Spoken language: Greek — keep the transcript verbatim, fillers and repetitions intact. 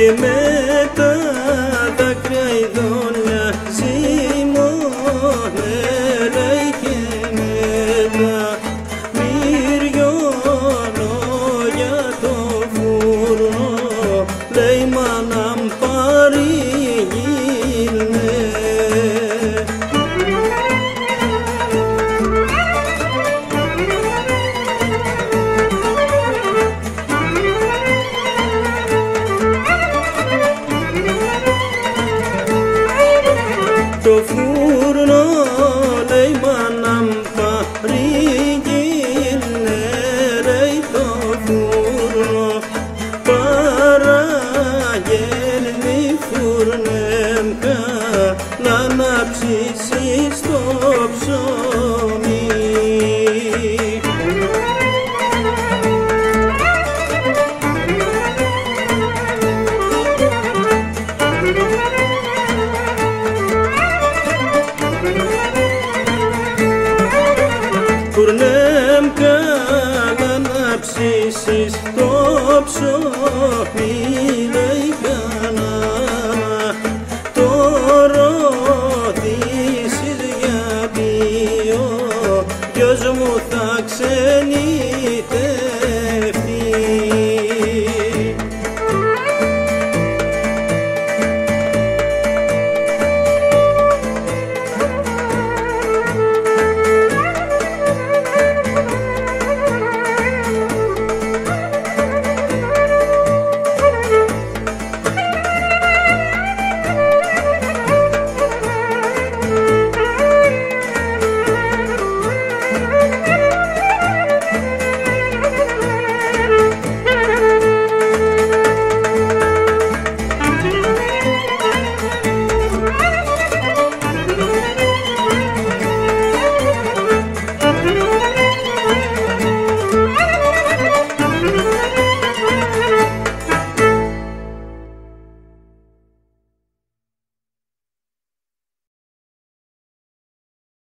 και με τα δάκρυα ειδόνια ζυμώνε, λέει, και μετά μυριώνω για το φούρνο, λέει, μάνα μ' παρήγγειλνε. Το φούρνο, λέει, μάνα μ' παρήγγειλνε, λέει, το φούρνο, παραγγέλνει φούρνεμ καλά να ψήσεις το ψωμί. Φούρνεμ καλά να ψήσεις το ψωμί, λέει, κανάνα το ρωτήσεις για ποιο, ποιος μου θα ξενείται